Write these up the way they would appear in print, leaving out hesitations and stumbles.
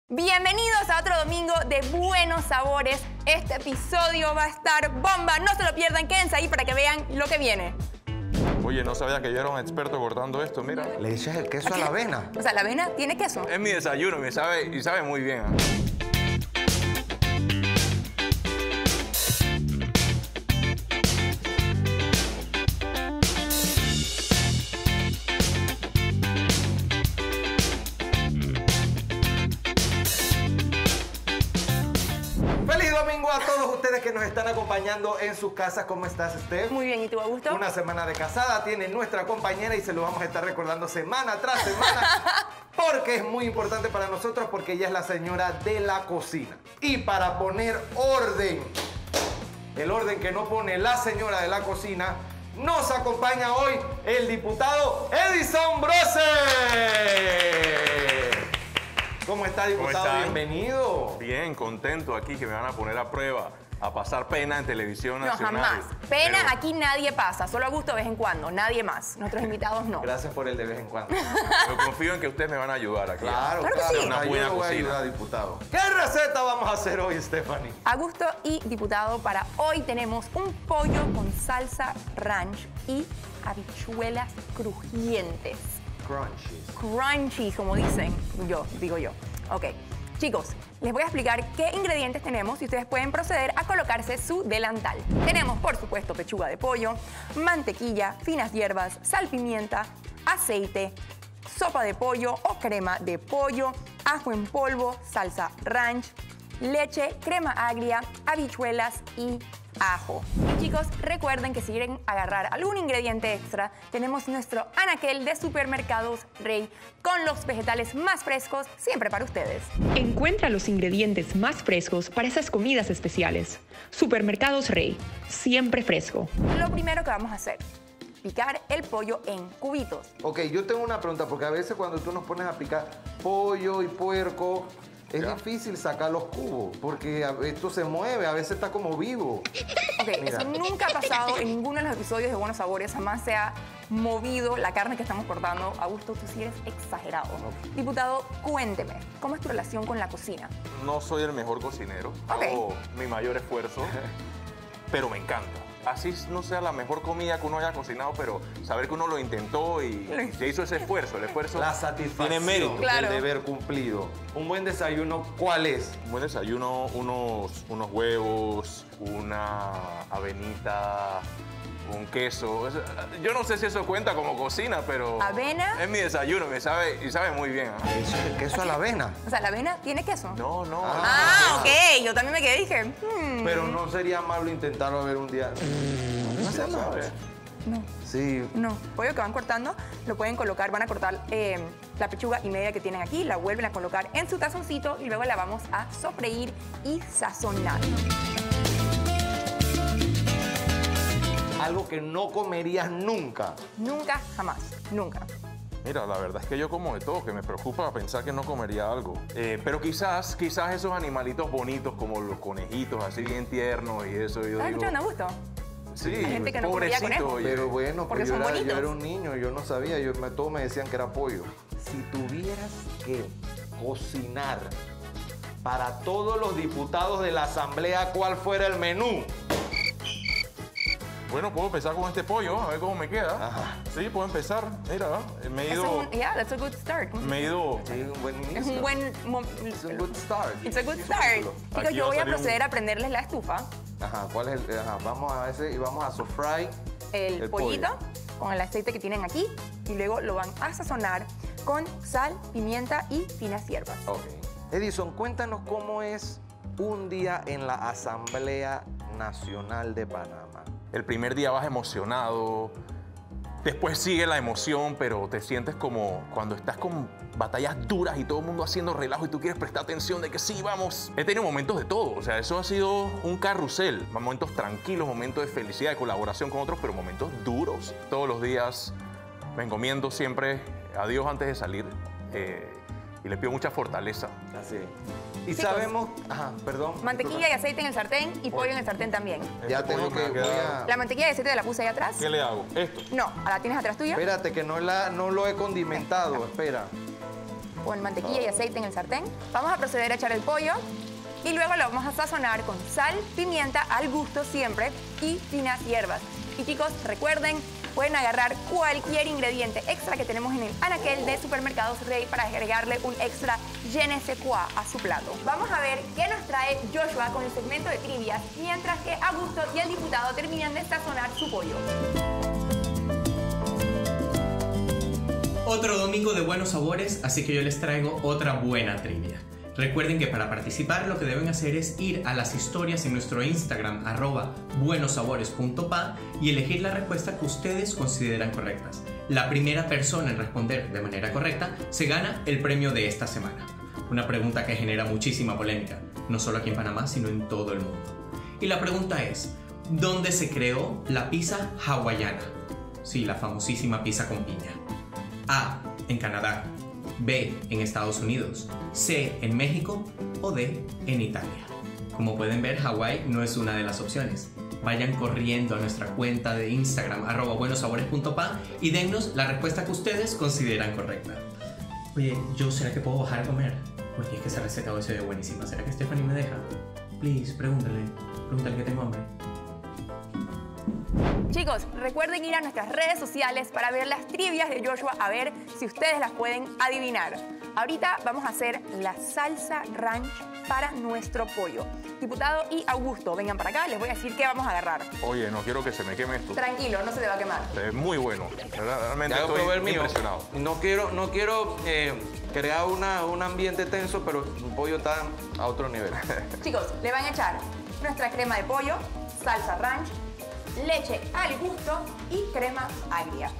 Bienvenidos a otro domingo de buenos sabores. Este episodio va a estar bomba. No se lo pierdan, quédense ahí para que vean lo que viene. Oye, no sabía que yo era un experto cortando esto, mira. ¿Le echas el queso a la avena? O sea, la avena tiene queso. Es mi desayuno, me sabe, y sabe muy bien. ¡Feliz domingo a todos ustedes que nos están acompañando en sus casas! ¿Cómo estás, Steph? Muy bien, ¿y tú, Augusto? Una semana de casada tiene nuestra compañera y se lo vamos a estar recordando semana tras semana porque es muy importante para nosotros, porque ella es la señora de la cocina. Y para poner orden, el orden que no pone la señora de la cocina, nos acompaña hoy el diputado Edison Brose. ¿Cómo está, diputado? ¿Cómo están? Bienvenido. Bien, contento aquí que me van a poner a prueba, a pasar pena en televisión No, nacional. jamás. Pena Pero aquí nadie pasa, solo Augusto de vez en cuando, nadie más. Nuestros invitados no. Gracias por el de vez en cuando. yo confío en que ustedes me van a ayudar aquí. Claro, Claro que claro. sí. Una Yo buena lo voy a cocina. ayudar, diputado. ¿Qué receta vamos a hacer hoy, Stephanie? Augusto y diputado, para hoy tenemos un pollo con salsa ranch y habichuelas crujientes. Crunchies. Crunchy, como dicen digo yo. Ok, chicos, les voy a explicar qué ingredientes tenemos y ustedes pueden proceder a colocarse su delantal. Tenemos, por supuesto, pechuga de pollo, mantequilla, finas hierbas, sal, pimienta, aceite, sopa de pollo o crema de pollo, ajo en polvo, salsa ranch, leche, crema agria, habichuelas y ajo. Y chicos, recuerden que si quieren agarrar algún ingrediente extra, tenemos nuestro anaquel de Supermercados Rey con los vegetales más frescos siempre para ustedes. Encuentra los ingredientes más frescos para esas comidas especiales. Supermercados Rey, siempre fresco. Lo primero que vamos a hacer, picar el pollo en cubitos. Ok, yo tengo una pregunta, porque a veces cuando tú nos pones a picar pollo y puerco, es difícil sacar los cubos, porque esto se mueve, a veces está como vivo. Ok, eso nunca ha pasado en ninguno de los episodios de Buenos Sabores, jamás se ha movido la carne que estamos cortando. Augusto, tú sí eres exagerado. Diputado, cuénteme, ¿cómo es tu relación con la cocina? No soy el mejor cocinero, Ok. hago mi mayor esfuerzo, pero me encanta. Así no sea la mejor comida que uno haya cocinado, pero saber que uno lo intentó y se hizo ese esfuerzo. El esfuerzo La satisfacción tiene mérito. Claro. del deber cumplido. Un buen desayuno, ¿cuál es? Un buen desayuno, unos huevos, una avenita, un queso. Yo no sé si eso cuenta como cocina, pero ¿Avena? es mi desayuno, me sabe y sabe muy bien. ¿Ah? Eso es el queso a la avena. O sea, ¿la avena tiene queso? No, no. Ah, ok, yo también me quedé y dije, Pero no sería malo intentarlo a ver un día. No sé, ¿sabes? no. Sí. No, pollo que van cortando, lo pueden colocar, van a cortar la pechuga y media que tienen aquí, la vuelven a colocar en su tazoncito y luego la vamos a sofreír y sazonar. Algo que no comerías nunca. Nunca, jamás, nunca. Mira, la verdad es que yo como de todo, que me preocupa pensar que no comería algo. Pero quizás esos animalitos bonitos como los conejitos, así bien tiernos y eso, yo ¿Estás digo... escuchando, Augusto? Sí, Hay gente que no comería pobrecito, conejo. oye. Pero bueno, Porque pues son yo bonitos. era un niño, yo no sabía, todos me decían que era pollo. Si tuvieras que cocinar para todos los diputados de la Asamblea, ¿cuál fuera el menú? Bueno, puedo empezar con este pollo, a ver cómo me queda. Ajá. Sí, puedo empezar. Mira, me he ido... Yeah, that's a good start. Me he ido... Sí, un buen inicio. Es un buen... Es un good start. It's a good start. Chicos, Aquí yo va a voy a salir proceder a prenderles la estufa, Ajá, ¿cuál es el? Ajá, vamos a ese y vamos a sofray el pollito, con el aceite que tienen aquí, y luego lo van a sazonar con sal, pimienta y finas hierbas. Ok. Edison, cuéntanos cómo es un día en la Asamblea Nacional de Panamá. El primer día vas emocionado, después sigue la emoción, pero te sientes como cuando estás con batallas duras y todo el mundo haciendo relajo y tú quieres prestar atención de que sí, vamos. He tenido momentos de todo, o sea, eso ha sido un carrusel. Momentos tranquilos, momentos de felicidad, de colaboración con otros, pero momentos duros. Todos los días me encomiendo siempre a Dios antes de salir y le pido mucha fortaleza. Así es. Y Chicos, sabemos... Ajá, perdón. Mantequilla y aceite en el sartén y pollo en el sartén también. Ya Este tengo pollo que... me ha voy quedado- a- La mantequilla y aceite la puse ahí atrás. ¿Qué le hago? Esto. No, ¿la tienes atrás tuya? Espérate, que no lo he condimentado, espera. con mantequilla y aceite en el sartén. Vamos a proceder a echar el pollo y luego lo vamos a sazonar con sal, pimienta al gusto siempre y finas hierbas. Y chicos, recuerden, pueden agarrar cualquier ingrediente extra que tenemos en el anaquel de Supermercados Rey para agregarle un extra je ne sais quoi a su plato. Vamos a ver qué nos trae Joshua con el segmento de trivias, mientras que Augusto y el diputado terminan de sazonar su pollo. Otro domingo de buenos sabores, así que yo les traigo otra buena trivia. Recuerden que para participar lo que deben hacer es ir a las historias en nuestro Instagram @buenosabores.pa y elegir la respuesta que ustedes consideran correctas. La primera persona en responder de manera correcta se gana el premio de esta semana. Una pregunta que genera muchísima polémica, no solo aquí en Panamá, sino en todo el mundo. Y la pregunta es, ¿dónde se creó la pizza hawaiana? Sí, la famosísima pizza con piña. A, en Canadá. B, en Estados Unidos. C, en México. O D, en Italia. Como pueden ver, Hawái no es una de las opciones. Vayan corriendo a nuestra cuenta de Instagram @buenosabores.pa y dennos la respuesta que ustedes consideran correcta. Oye, ¿será que puedo bajar a comer? Porque es que esa receta hoy se ve buenísima. ¿Será que Stephanie me deja? Please, pregúntale que tengo hambre. Chicos, recuerden ir a nuestras redes sociales para ver las trivias de Joshua, a ver si ustedes las pueden adivinar. Ahorita vamos a hacer la salsa ranch para nuestro pollo. Diputado y Augusto, vengan para acá, les voy a decir qué vamos a agarrar. Oye, no quiero que se me queme esto. Tranquilo, no se te va a quemar. Es muy bueno. Realmente Ya estoy probé el mío. impresionado. No quiero crear un ambiente tenso, pero el pollo está a otro nivel. Chicos, le van a echar nuestra crema de pollo, salsa ranch, leche al gusto y crema agria.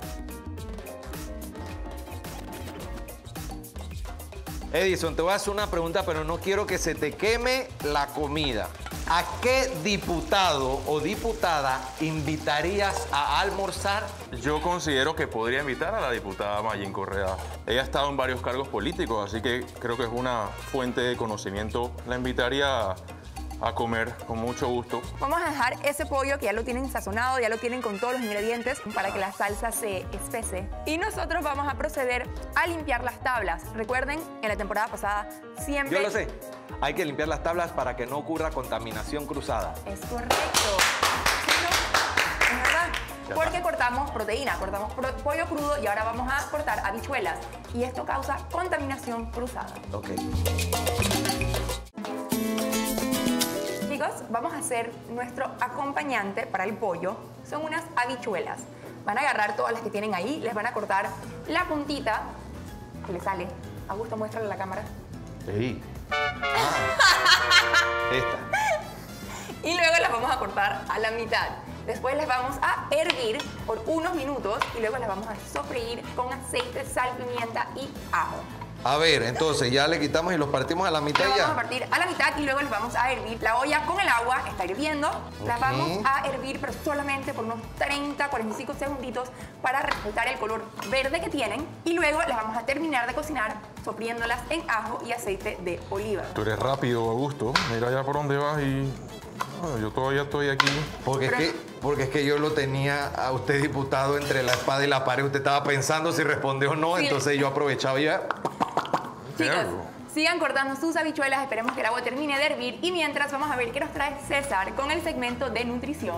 Edison, te voy a hacer una pregunta, pero no quiero que se te queme la comida. ¿A qué diputado o diputada invitarías a almorzar? Yo considero que podría invitar a la diputada Mayín Correa. Ella ha estado en varios cargos políticos, así que creo que es una fuente de conocimiento. La invitaría a comer con mucho gusto. Vamos a dejar ese pollo que ya lo tienen sazonado, ya lo tienen con todos los ingredientes para que la salsa se espese. Y nosotros vamos a proceder a limpiar las tablas. Recuerden, en la temporada pasada siempre... Yo lo sé. Hay que limpiar las tablas para que no ocurra contaminación cruzada. Es correcto. ¿Sí, no? Es verdad. Porque cortamos proteína, cortamos pollo crudo y ahora vamos a cortar habichuelas. Y esto causa contaminación cruzada. Ok. Chicos, vamos a hacer nuestro acompañante para el pollo. Son unas habichuelas. Van a agarrar todas las que tienen ahí, les van a cortar la puntita que le sale. Augusto, muéstrale a la cámara. Sí. Esta. Y luego las vamos a cortar a la mitad. Después las vamos a hervir por unos minutos y luego las vamos a sofreír con aceite, sal, pimienta y ajo. A ver, entonces ya le quitamos y los partimos a la mitad Las ya. vamos a partir a la mitad y luego las vamos a hervir. La olla con el agua está hirviendo. Las vamos a hervir, pero solamente por unos 30, 45 segunditos para resaltar el color verde que tienen. Y luego las vamos a terminar de cocinar sofriéndolas en ajo y aceite de oliva. Tú eres rápido, Augusto. Mira ya por dónde vas y... yo todavía estoy aquí. Porque es que yo lo tenía a usted, diputado, entre la espada y la pared. Usted estaba pensando si respondió o no, Sí. entonces yo aprovechaba y ya... Chicos, Claro. sigan cortando sus habichuelas, esperemos que el agua termine de hervir y mientras vamos a ver qué nos trae César con el segmento de nutrición.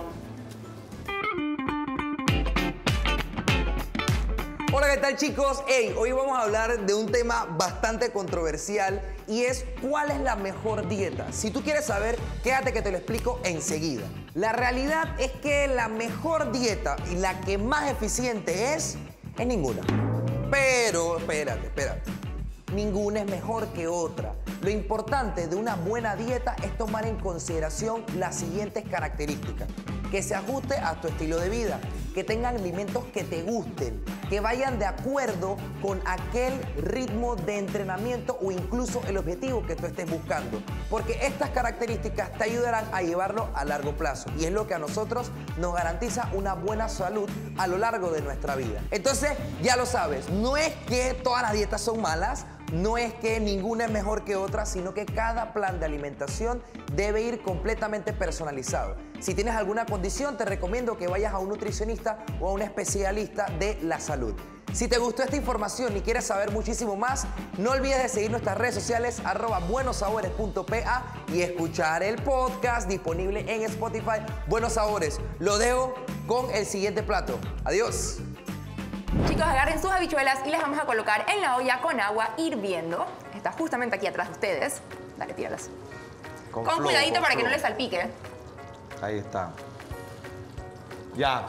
Hola, ¿qué tal, chicos? Hey, hoy vamos a hablar de un tema bastante controversial y es ¿cuál es la mejor dieta? Si tú quieres saber, quédate que te lo explico enseguida. La realidad es que la mejor dieta y la que más eficiente es ninguna. Pero, espérate. Ninguna es mejor que otra. Lo importante de una buena dieta es tomar en consideración las siguientes características. Que se ajuste a tu estilo de vida, que tengan alimentos que te gusten, que vayan de acuerdo con aquel ritmo de entrenamiento o incluso el objetivo que tú estés buscando. Porque estas características te ayudarán a llevarlo a largo plazo y es lo que a nosotros nos garantiza una buena salud a lo largo de nuestra vida. Entonces, ya lo sabes, no es que todas las dietas son malas, no es que ninguna es mejor que otra, sino que cada plan de alimentación debe ir completamente personalizado. Si tienes alguna condición, te recomiendo que vayas a un nutricionista o a un especialista de la salud. Si te gustó esta información y quieres saber muchísimo más, no olvides de seguir nuestras redes sociales @buenosabores.pa y escuchar el podcast disponible en Spotify. Buenos Sabores. Lo dejo con el siguiente plato. Adiós. Chicos, agarren sus habichuelas y las vamos a colocar en la olla con agua hirviendo. Está justamente aquí atrás de ustedes. Dale, tíralas. Con flow, cuidadito para que flow. no les salpique. Ahí está. Ya.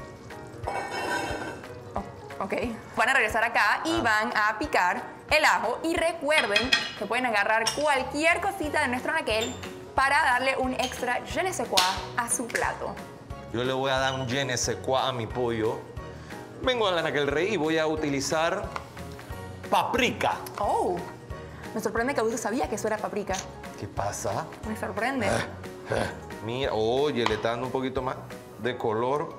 Ok. Van a regresar acá y van a picar el ajo. Y recuerden que pueden agarrar cualquier cosita de nuestro anaquel para darle un extra je ne sais quoi a su plato. Yo le voy a dar un je ne sais quoi a mi pollo. Vengo a la Anaquel Rey y voy a utilizar paprika. Oh, me sorprende que Augusto sabía que eso era paprika. ¿Qué pasa? Me sorprende. Mira, oye, le está dando un poquito más de color.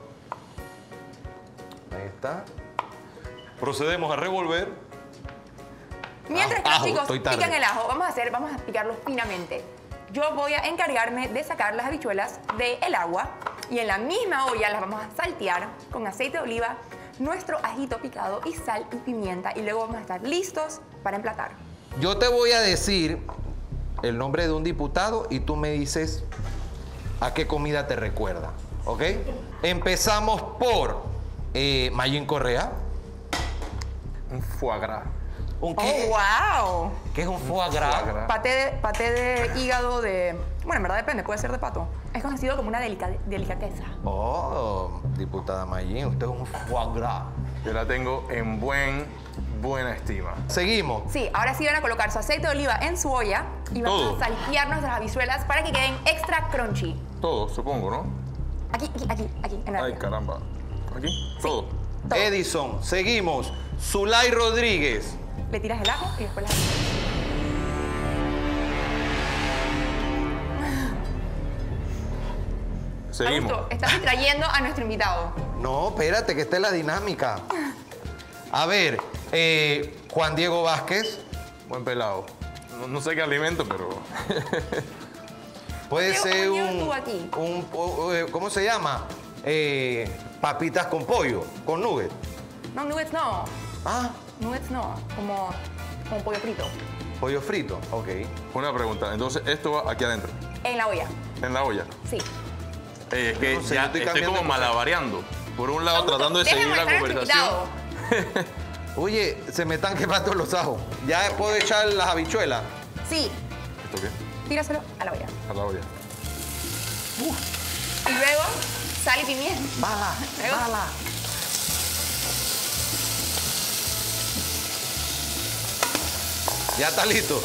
Ahí está. Procedemos a revolver. Mientras que Ajo, los chicos estoy tarde. pican el ajo, vamos a picarlo finamente. Yo voy a encargarme de sacar las habichuelas del agua y en la misma olla las vamos a saltear con aceite de oliva, nuestro ajito picado y sal y pimienta y luego vamos a estar listos para emplatar. Yo te voy a decir el nombre de un diputado y tú me dices a qué comida te recuerda, ¿ok? Empezamos por Mayín Correa. Un foie gras. ¿Un ¡Oh, qué? wow! ¿Qué es un foie gras? Foie gras. Paté de hígado de... Bueno, en verdad depende, puede ser de pato. Es conocido como una delicadeza. Oh, diputada Mayín, usted es un foie gras. Yo la tengo en buena estima. Seguimos. Sí, ahora sí van a colocar su aceite de oliva en su olla y vamos Todo. a saltear nuestras habichuelas para que queden extra crunchy. Todo, supongo, ¿no? Aquí, en la Ay, olla. caramba. ¿Aquí? Todo. Todo. Edison, seguimos. Zulay Rodríguez. Le tiras el ajo y después las... Seguimos. Augusto, estás distrayendo a nuestro invitado. No, espérate, que esta es la dinámica. A ver, Juan Diego Vázquez. Buen pelado. No sé qué alimento, pero... Puede Diego, ser Juan Diego estuvo aquí. ¿cómo se llama? Papitas con pollo, con nugget. No, nuggets no. Ah, Nuggets no. Como pollo frito. pollo frito, ok. Una pregunta. Entonces, esto va aquí adentro, En la olla. en la olla. Sí. Es que no sé, yo ya estoy estoy cambiando como de cosa. malabareando. Por un lado, Augusto, tratando de deja seguir la molestar a nuestro conversación. invitado. Oye, se me están quemando los ajos. ¿Ya puedo echar las habichuelas? Sí. ¿Esto qué? Tíraselo a la olla. A la olla. Y luego, sal y pimienta. Bala, Luego- bala. Ya está listo.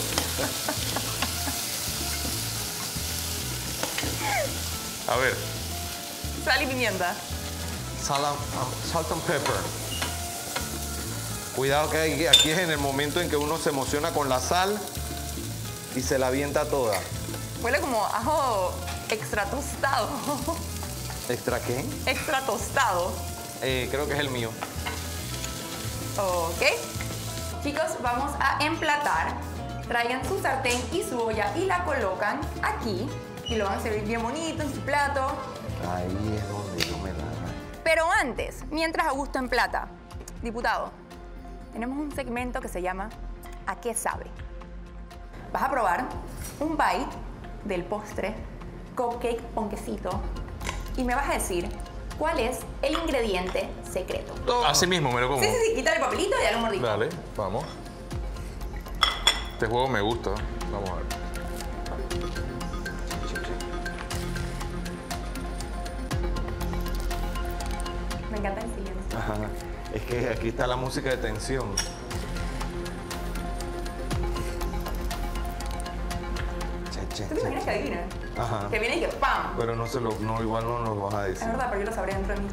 A ver. Sal y pimienta. Salt and pepper. Cuidado que aquí es en el momento en que uno se emociona con la sal y se la avienta toda. Huele como ajo extra tostado. ¿Extra qué? Extra tostado. Creo que es el mío. Ok. Chicos, vamos a emplatar. Traigan su sartén y su olla y la colocan aquí. Y lo van a servir bien bonito en su plato. Ahí es donde yo me la... Pero antes, mientras Augusto emplata, diputado, tenemos un segmento que se llama ¿A qué sabe? Vas a probar un bite del postre, cupcake ponquecito, y me vas a decir cuál es el ingrediente secreto. Así mismo me lo como. Sí, sí, sí, quítale el papelito y dale un mordisco. Dale, vamos. Este juego me gusta. Vamos a ver. Me encanta el silencio. Ajá. Es que aquí está la música de tensión. Che, ¿Tú te imaginas que adivinen? Ajá. Que viene y que ¡pam! Pero no, igual no nos vas a Es decir. verdad, pero yo lo sabré dentro de mí.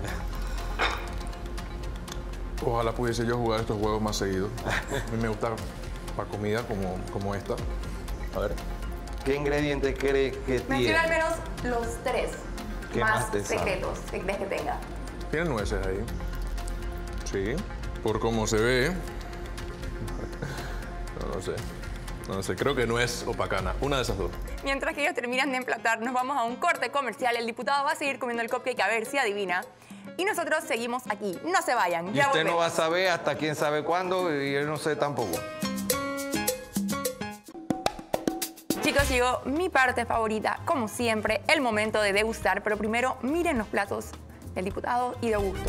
Ojalá pudiese yo jugar estos juegos más seguido. A mí me gusta para comida como esta. A ver. ¿Qué ingrediente cree que Menciona al tiene? menos los tres ¿Qué más más te sabe? secretos que crees que tenga. Tiene nueces ahí. Sí. Por cómo se ve. No No sé, creo que no es o pacana. Una de esas dos. Mientras que ellos terminan de emplatar, nos vamos a un corte comercial. El diputado va a seguir comiendo el cupcake a ver si adivina. Y nosotros seguimos aquí. No se vayan, Y ya usted no volvemos. va a saber hasta quién sabe cuándo y yo no sé tampoco. Chicos, llegó mi parte favorita, como siempre, el momento de degustar. Pero primero, miren los platos del diputado y de Augusto.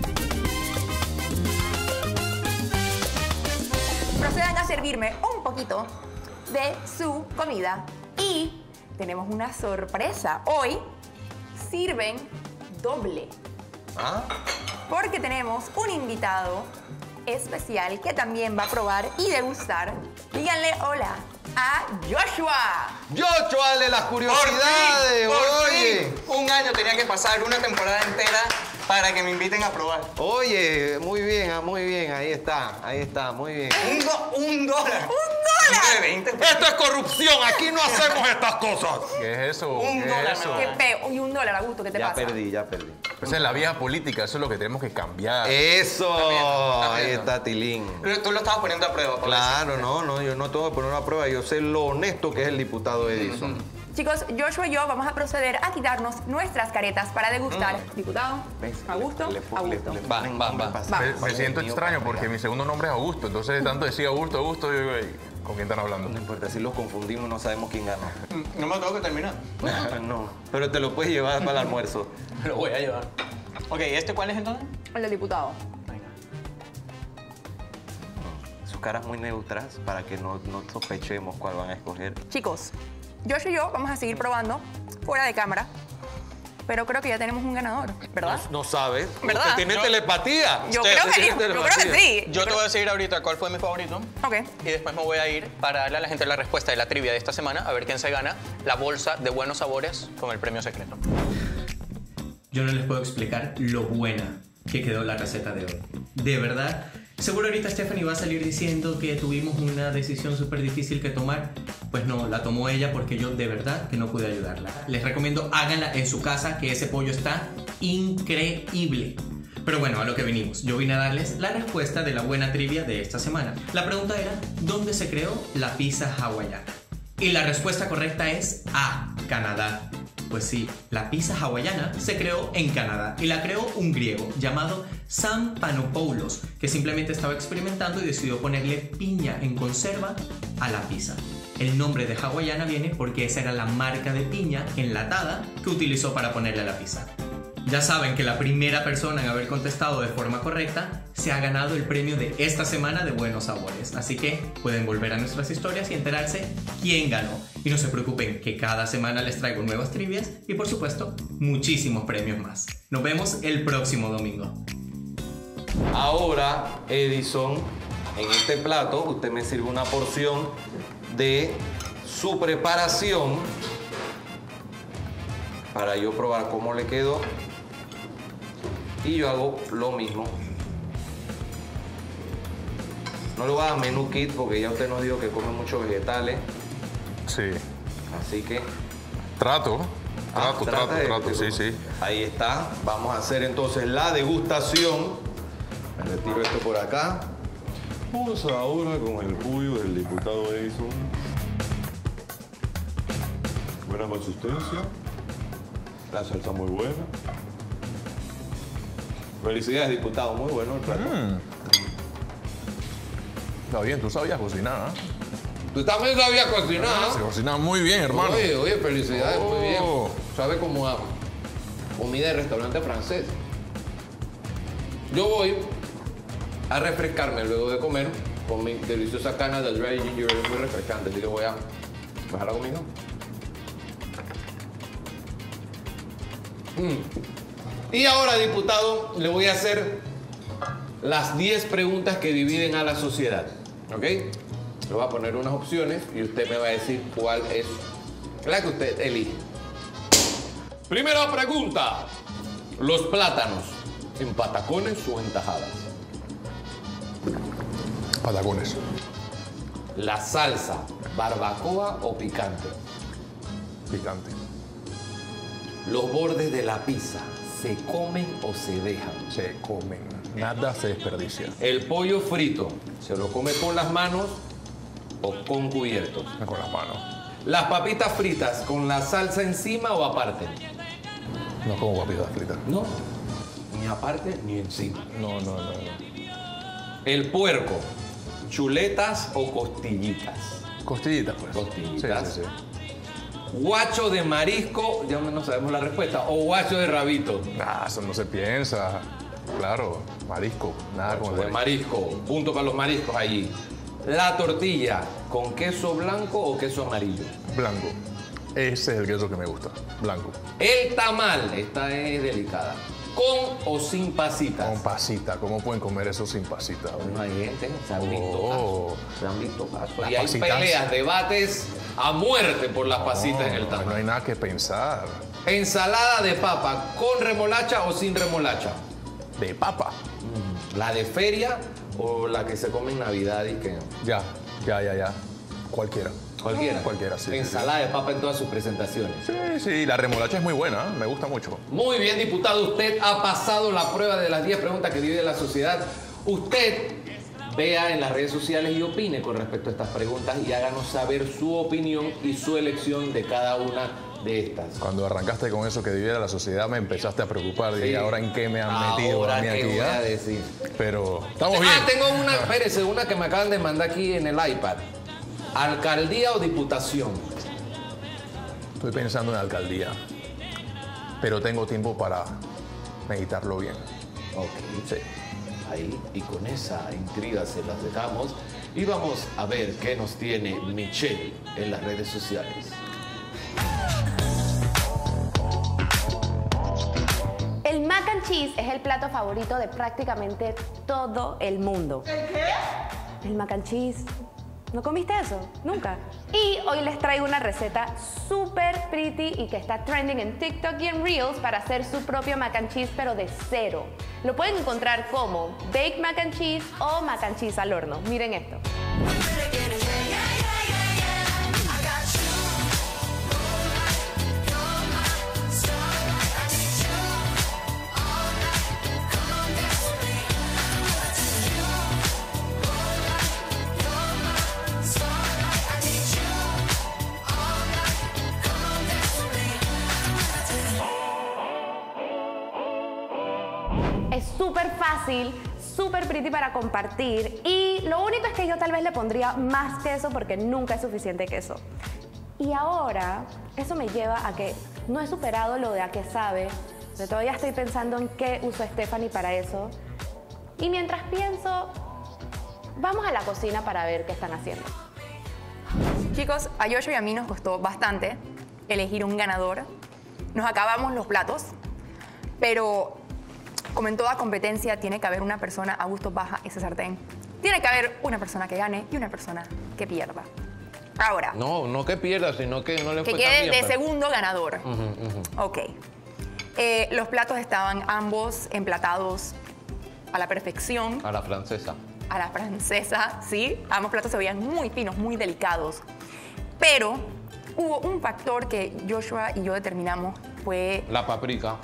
Procedan a servirme un poquito de su comida. Y tenemos una sorpresa. Hoy sirven doble. ¿Ah? Porque tenemos un invitado especial que también va a probar y degustar. Díganle hola a Joshua. Joshua de las curiosidades, oye. Un año tenía que pasar, una temporada entera, para que me inviten a probar. Oye, muy bien, ahí está, muy bien. Un dólar. ¡$1! 20. Esto es corrupción, aquí no hacemos estas cosas. ¿Qué es eso? Un ¿Qué dólar, es eso? no. ¡Qué feo! Y $1, Augusto, ¿qué te Ya pasa? perdí. Esa es la vieja política, eso es lo que tenemos que cambiar. Eso, está ahí bien. está Tilín. Pero tú lo estabas poniendo a prueba. por Claro, no, yo no tengo que poner una prueba, yo sé lo honesto que es el diputado Edison. Chicos, Joshua y yo vamos a proceder a quitarnos nuestras caretas para degustar. Diputado, Augusto, Augusto. Va. Me siento Mío, extraño va, porque ya. mi segundo nombre es Augusto, entonces tanto decía Augusto, yo digo, "Ey, ¿con quién están hablando?" No importa, si los confundimos no sabemos quién ganó. No me tengo que terminar. No, pero te lo puedes llevar para el almuerzo. Lo voy a llevar. Ok, ¿este cuál es entonces? El del diputado. Sus caras muy neutras para que no sospechemos cuál van a escoger. Chicos, Joshua y yo vamos a seguir probando fuera de cámara. Pero creo que ya tenemos un ganador, ¿verdad? No sabes. ¿Verdad? Usted tiene telepatía. Yo Usted creo que tiene sí. Yo creo que telepatía. sí. Yo te voy a decir ahorita cuál fue mi favorito. Ok. Y después me voy a ir para darle a la gente la respuesta de la trivia de esta semana, a ver quién se gana la bolsa de buenos sabores con el premio secreto. Yo no les puedo explicar lo buena que quedó la receta de hoy. De verdad, seguro ahorita Stephanie va a salir diciendo que tuvimos una decisión súper difícil que tomar. Pues no, la tomó ella porque yo de verdad que no pude ayudarla. Les recomiendo háganla en su casa, que ese pollo está increíble. Pero bueno, a lo que venimos. Yo vine a darles la respuesta de la buena trivia de esta semana. La pregunta era, ¿dónde se creó la pizza hawaiana? Y la respuesta correcta es A, Canadá. Pues sí, la pizza hawaiana se creó en Canadá y la creó un griego llamado Sam Panopoulos, que simplemente estaba experimentando y decidió ponerle piña en conserva a la pizza. El nombre de hawaiana viene porque esa era la marca de piña enlatada que utilizó para ponerle a la pizza. Ya saben que la primera persona en haber contestado de forma correcta se ha ganado el premio de esta semana de Buenos Sabores. Así que pueden volver a nuestras historias y enterarse quién ganó. Y no se preocupen que cada semana les traigo nuevas trivias y por supuesto muchísimos premios más. Nos vemos el próximo domingo. Ahora, Edison, en este plato, usted me sirve una porción de su preparación para yo probar cómo le quedó. Y yo hago lo mismo. No le voy a dar menú kit porque ya usted nos dijo que come muchos vegetales. Sí. Así que... Trato, trata de- sí. Ahí está. Vamos a hacer entonces la degustación. Me retiro esto por acá. Vamos ahora con el pollo del diputado Edison. Buena consistencia. La salsa muy buena. Felicidades, diputado. Muy bueno el plato. Está bien, tú sabías cocinar, ¿eh? Tú también sabías cocinar. Se cocina muy bien, hermano. Oye, felicidades, muy bien. Oh. Sabe cómo a comida de restaurante francés. Yo voy a refrescarme luego de comer con mi deliciosa cana de dry ginger, es muy refrescante, así que voy a bajar la comida. Y ahora, diputado, le voy a hacer las 10 preguntas que dividen a la sociedad, ¿ok? Le voy a poner unas opciones y usted me va a decir cuál es la que usted elige. Primera pregunta. ¿Los plátanos en patacones o en tajadas? Patacones. La salsa, barbacoa o picante. Picante. Los bordes de la pizza, ¿se comen o se dejan? Se comen. Nada se desperdicia. El pollo frito, ¿se lo come con las manos o con cubiertos? Con las manos. ¿Las papitas fritas con la salsa encima o aparte? No como papitas fritas. No, ni aparte ni encima. No. El puerco, chuletas o costillitas. Costillitas, pues. Costillitas. Sí. Guacho de marisco, ya no sabemos la respuesta, o guacho de rabito. Nah, eso no se piensa. Claro, marisco. Nada Guacho como de marisco, punto para los mariscos allí. La tortilla, ¿con queso blanco o queso amarillo? Blanco. Ese es el queso que me gusta. Blanco. El tamal, esta es delicada. ¿Con o sin pasitas? Con pasita. ¿Cómo pueden comer eso sin pasita? No hay gente, se han visto casos. Se han visto casos. Las Y hay pasitas. peleas, debates a muerte por las pasitas en el No tamal. hay nada que pensar. Ensalada de papa, ¿con remolacha o sin remolacha? De papa. ¿La de feria o la que se come en Navidad y que...? Ya. Cualquiera. Cualquiera, sí. Ensalada de papa en todas sus presentaciones. Sí, la remolacha es muy buena, me gusta mucho. Muy bien, diputado. Usted ha pasado la prueba de las 10 preguntas que divide la sociedad. Usted vea en las redes sociales y opine con respecto a estas preguntas y háganos saber su opinión y su elección de cada una de estas. Cuando arrancaste con eso que dividiera la sociedad, me empezaste a preocupar. Dije, ¿ahora en qué me han metido Ahora, a mí ¿qué aquí? voy a ¿Ah? decir? Pero estamos bien. Tengo una, espérese, una que me acaban de mandar aquí en el iPad. ¿Alcaldía o diputación? Estoy pensando en alcaldía, pero tengo tiempo para meditarlo bien. Ok. Sí. Ahí, y con esa intriga se las dejamos. Y vamos a ver qué nos tiene Michelle en las redes sociales. El mac and cheese es el plato favorito de prácticamente todo el mundo. ¿El qué? El mac and cheese. ¿No comiste eso? Nunca. Y hoy les traigo una receta súper pretty y que está trending en TikTok y en Reels para hacer su propio mac and cheese, pero de cero. Lo pueden encontrar como baked mac and cheese o mac and cheese al horno. Miren esto. Es súper fácil, súper pretty para compartir y lo único es que yo tal vez le pondría más queso porque nunca es suficiente queso. Y ahora eso me lleva a que no he superado lo de a qué sabe, pero todavía estoy pensando en qué uso Stephanie para eso. Y mientras pienso, vamos a la cocina para ver qué están haciendo. Chicos, a Yoyo y a mí nos costó bastante elegir un ganador. Nos acabamos los platos, pero como en toda competencia tiene que haber una persona a gusto baja ese sartén. Tiene que haber una persona que gane y una persona que pierda. Ahora, No que pierda, sino que no le que fue quede tan bien, de pero- segundo ganador. Ok. Los platos estaban ambos emplatados a la perfección. A la francesa. A la francesa, sí. Ambos platos se veían muy finos, muy delicados. Pero hubo un factor que Joshua y yo determinamos, fue La paprika.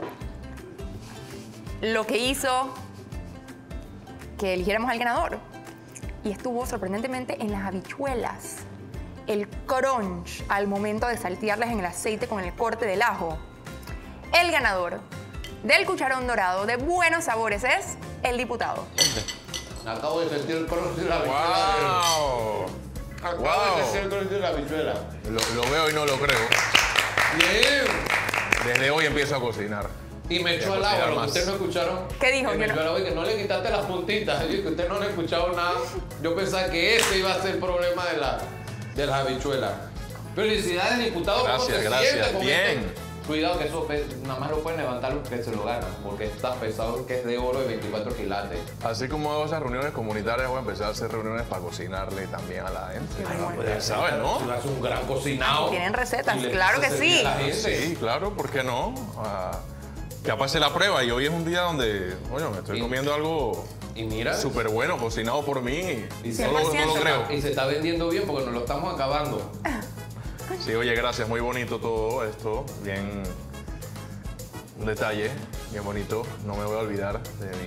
lo que hizo que eligiéramos al ganador. Y estuvo sorprendentemente en las habichuelas. El crunch al momento de saltearlas en el aceite con el corte del ajo. El ganador del cucharón dorado de buenos sabores es el diputado. Acabo de sentir el crunch de la habichuela. ¡Wow! Acabo de sentir el crunch de la habichuela. Lo veo y no lo creo. Bien. Desde hoy empiezo a cocinar. Y me echó Voy al a agua, cocinar lo que más. ustedes no escucharon. ¿Qué dijo? Que me Yo echó no- al agua y que no le quitaste las puntitas. Y que ustedes no le escucharon nada. Yo pensaba que ese iba a ser el problema de las habichuelas. Felicidades, diputado. ¿Cómo Gracias, se gracias. siente con Bien. esto? Cuidado que eso nada más lo pueden levantar los que se lo ganan. Porque está pesado, que es de oro de 24 quilates. Así como hago esas reuniones comunitarias, voy a empezar a hacer reuniones para cocinarle también a la gente. Pues ya sabes, ¿no? Tú haces un gran cocinado. Tienen recetas, Y le claro que empiezas a servir sí. a la gente. Sí, claro, ¿por qué no? Ya pasé la prueba y hoy es un día donde, bueno, me estoy comiendo algo Y mira. súper bueno, cocinado por mí. Y No lo 100%. creo. Y se está vendiendo bien porque nos lo estamos acabando. Sí, oye, gracias, muy bonito todo esto. Bien, un detalle, bien bonito. No me voy a olvidar de mi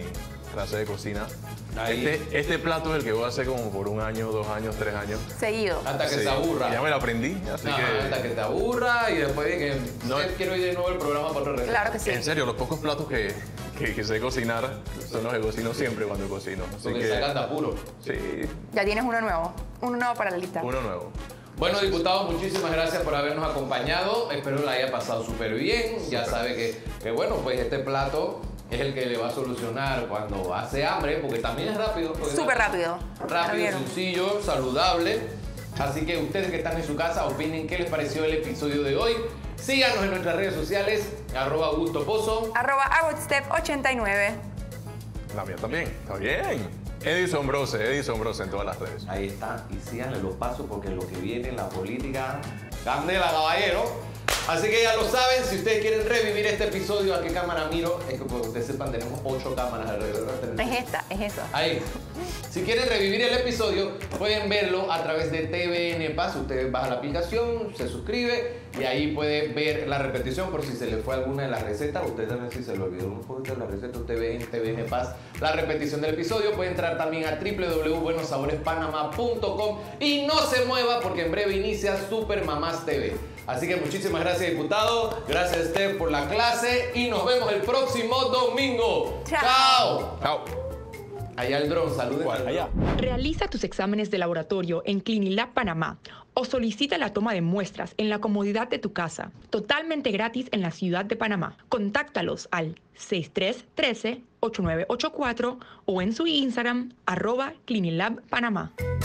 clase de cocina. Ahí. Este plato es el que voy a hacer como por 1 año, 2 años, 3 años. Seguido. Hasta que Sí. se aburra. Ya me lo aprendí, así Ajá, que... hasta que te aburra y después de que No. quiero ir de nuevo al programa para otra receta. Claro que sí. En serio, los pocos platos que sé cocinar son los que cocino siempre cuando cocino. Así Porque que, sacan de apuro. sí, Ya tienes uno nuevo. Uno nuevo para la lista. uno nuevo. Bueno, diputado, muchísimas gracias por habernos acompañado. Espero la haya pasado súper bien. Ya sabe que, bueno, pues este plato es el que le va a solucionar cuando hace hambre, porque también es rápido. Súper rápido. ¿Ya lo Rápido, vieron? sencillo, saludable. Así que ustedes que están en su casa, opinen qué les pareció el episodio de hoy. Síganos en nuestras redes sociales, @AugustoPozo. @AgostStep89. La mía también, está bien. Edison Brose en todas las redes. Ahí está, y síganle los pasos porque lo que viene en la política, candela, caballero. Así que ya lo saben, si ustedes quieren revivir este episodio, ¿a qué cámara miro? Es que para que ustedes sepan, tenemos 8 cámaras alrededor. Es esta, es esa. Ahí. Si quieren revivir el episodio, pueden verlo a través de TVN Paz. Usted baja la aplicación, se suscribe y ahí puede ver la repetición por si se le fue alguna de las recetas. Usted también si se le olvidó un poquito de la receta, usted ve en TVN Paz la repetición del episodio. Puede entrar también a www.buenosaborespanama.com y no se mueva porque en breve inicia Super Mamás TV. Así que muchísimas gracias, diputado. Gracias, Steph, por la clase y nos vemos el próximo domingo. Chao. Chao. Allá el dron, saluden. Allá. Realiza tus exámenes de laboratorio en Clinilab Panamá o solicita la toma de muestras en la comodidad de tu casa, totalmente gratis en la ciudad de Panamá. Contáctalos al 6313-8984 o en su Instagram @Clinilab Panamá.